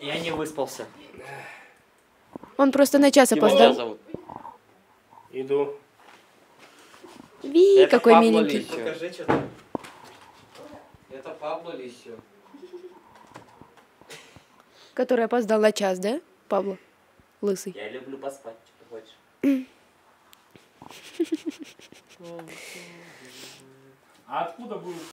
Я не выспался. Он просто на час Его опоздал. зовут? Иду. Ви, Это какой Пабло миленький. Лисио. Покажи что-то. Это Пабло Лисио. Который опоздал на час, да, Пабло? Лысый. Я люблю поспать, что хочешь. А откуда будешь